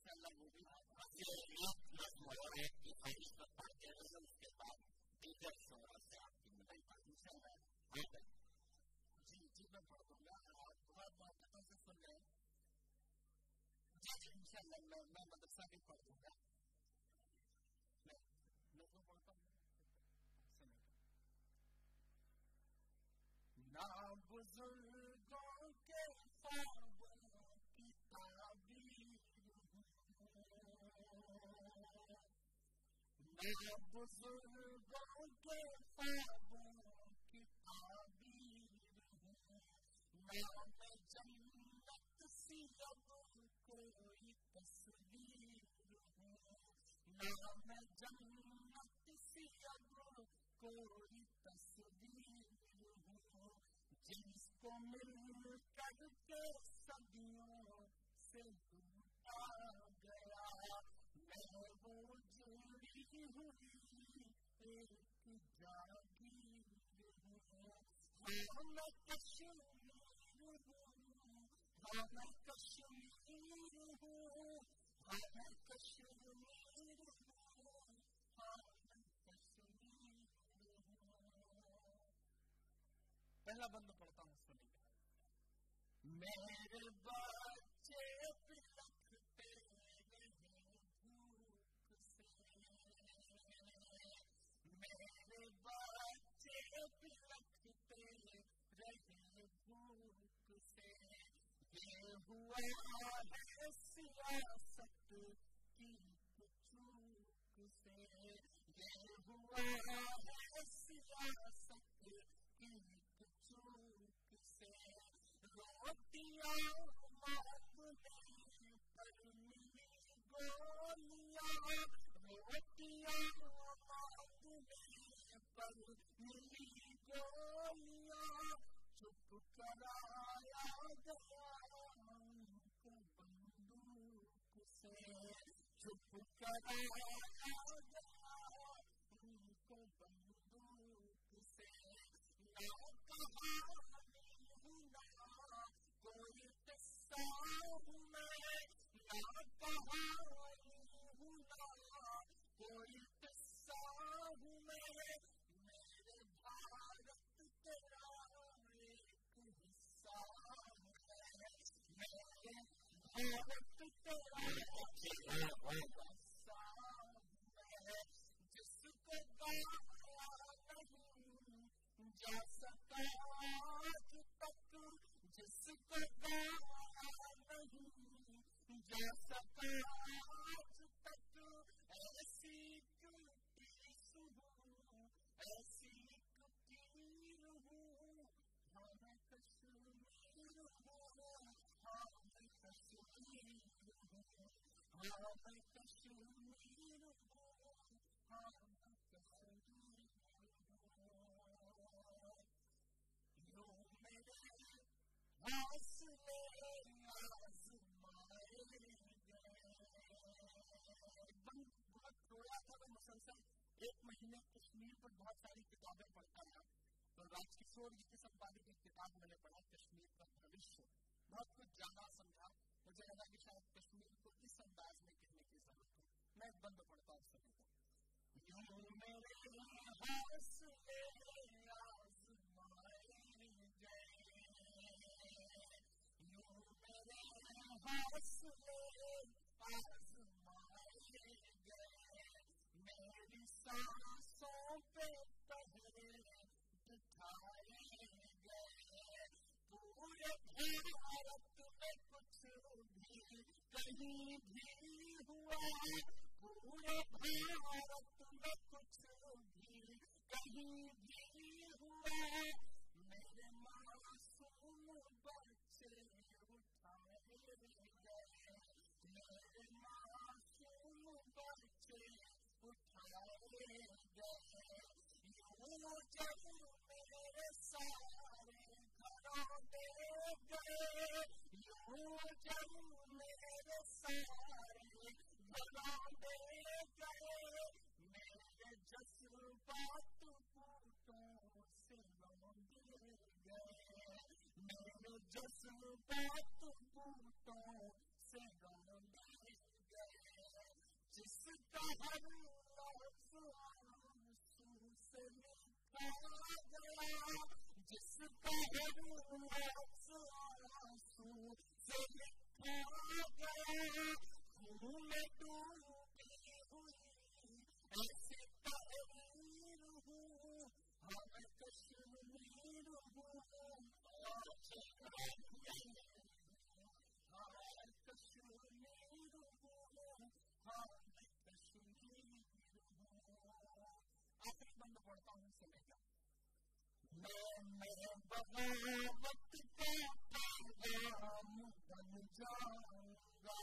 انشاءاللہ وہ بھی ایک کی خواہش پر پڑھتے رہے اس کے بعد دیگر شعرا سے آپ کی ملاقات انشاءاللہ. جی میں پڑھ دوں گا. آپ بہت محبتوں سے سن رہے ہیں. جی انشاءاللہ میں مدرسہ بھی پڑھ دوں گا. میں تو پڑھتا ہوں. نہ بزرگوں کے خوابوں کی تعبیر نہ بزرگوں کے خوابوں کی تعبیر نام جنت سی اب کوئی تصویر نام جنت سی اب کوئی تصویر جس کو مل کر کے صدیوں سے ٹوٹا گیا میں وہ جڑی ہوئی ایک جاگیر ہوں میں کشمیر ہوں میں کشمیر ہوں میں کشمیر ہوں میں کشمیر. پہلا بند پڑھتا ہوں سنیے. میرے بچے بلکتے رہے بھوک سے میرے بچے بلکتے رہے بھوک سے یہ ہوا ہے سیاست کی چوک سے یہ ہوا ہے سیاست کی چوک سے روٹیاں مانگنے پر ملی گولیاں روٹیاں مانگنے پر ملی گولیاں چپ کرایا گیا ان کو بندوق سے چپ کرایا گیا ان کو بندوق سے. نہ کہانی ہوں نہ کوئی قصہ ہوں میں نہ کہانی ہوں نہ کوئی قصہ ہوں میں میرے بھارت تیرا ایک حصہ ہے میرے بھارت تیرا ایک حصہ ہے جس کو گایا نہیں جا سکا آج تک جس کو گایا نہیں جا سکا آج تک ایسی پیر ہوں ایسی پیر ہوں میں کشمیر ہوں میں کشمیر ہوں میں کشمیر ہوں میں کشمیر یوں میرے حوصلے آزمائے گئے. بہت رویا تھا میں مسلسل 1 مہینے کشمیر پر بہت ساری کتابیں پڑھتا رہا. تو راج کشور جی کے سمپادک ایک کتاب میں نے پڑھا کشمیر کا بھوشیہ. بہت کچھ جانا سمجھا. مجھے لگا کہ شاید کشمیر کو اس انداز میں کہنے کی ضرورت ہے. میں ایک بند پڑھتا ہوں سبھی کو. یوں میرے حوصلے آزمائے گئے یوں میرے حوصلے آزمائے گئے میری سانسوں پہ پہرے بٹھائے گئے. پورے بھارت میں کچھ بھی کہیں بھی ہوا پورے بھارت میں کچھ بھی کہیں بھی ہوا میرے معصوم بچے اٹھائے گئے میرے معصوم بچے اٹھائے گئے. یوں جب میرے سارے گھرانے گئے یوں جب میرے سارے گھرانے گئے میرے جذبات پوٹوں سے لوٹے گئے میرے جذبات پوٹوں سے لوٹے گئے. کا ہر لفظ آنسو سے لکھا گیا، جس کا ہر لفظ آنسو سے لکھا گیا، خون میں ڈوبی ہوئی ایسی تحریر ہوں، ہم کشمیر ہوں، کشمیر آخری بند پڑھتا ہوں سمے کا. میں بغاوت کا پیغام بن جاؤں گا،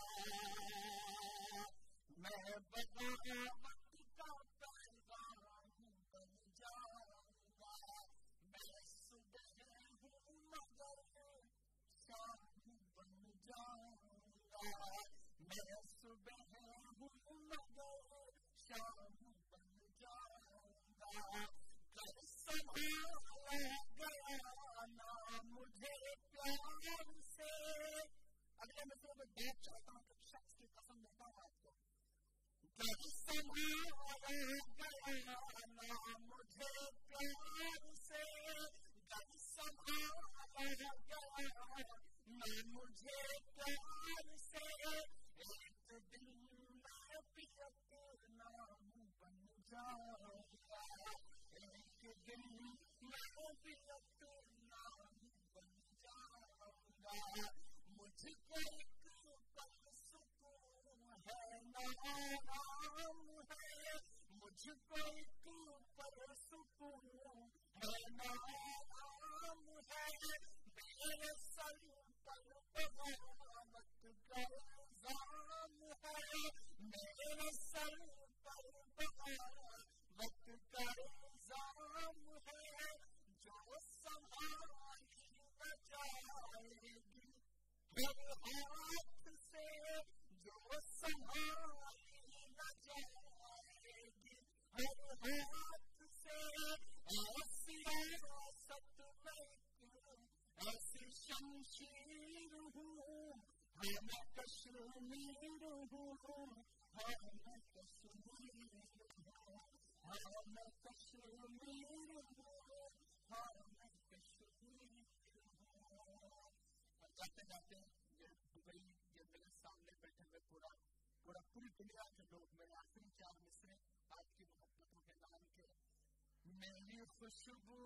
میں بغاوت کا پیغام بن جاؤں گا، میں صبح ہوں مگر شام بن جاؤں گا، میں صبح ہوں مگر شام بن جاؤں گا، کر سنبھالا گیا نا مجھے پیار سے. اگلے مصرے میں بیٹھ چاہتا ہوں کہ شخص کی قسم دیتا ہوں آپ کو، کر سنبھالا گیا نا مجھے پیار سے، کر سنبھالا گیا نا مجھے پیار سے، ایک دن میں بھی اپنا بن جاؤں گا، ایک دن میں بھی اپنا بن جاؤں گا، مجھ کو ایک پل سکون ہے نہ آرام ہے، مجھ کو ایک پل سکون ہے نہ آرام ہے، میرے سر پر بغاوت کا الزام ہے، میرے سر پر بغاوت کا الزام ہے، جو سنبھالی نہ جائے گی ہر ہاتھ سے، جو سنبھالی نہ جائے گی ہر ہاتھ سے، ایسی ریاست میں ایسی شمشیر ہوں، ہم کشمیر ہوں، ہم کشمیر ہوں، ہم کشمیر ہوں، ہم کشمیر ہوں. اور جاتے جاتے یہ دبئی یہ میرے سامنے بیٹھے ہوئے پوری دنیا کے لوگ میرے آخری 4 مصرے آپ کی محبتوں کے نام کے، میری خوشبو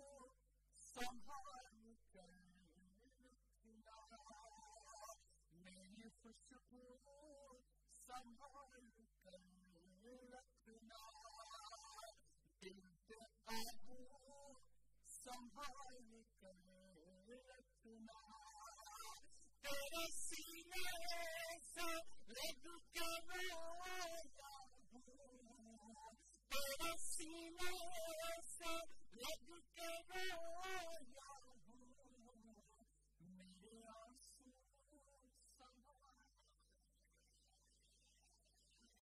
سنبھال کر رکھنا، میری خوشبو سنبھال کر رکھنا، دل پہ قابو سنبھال کر رکھنا، تیرے سینے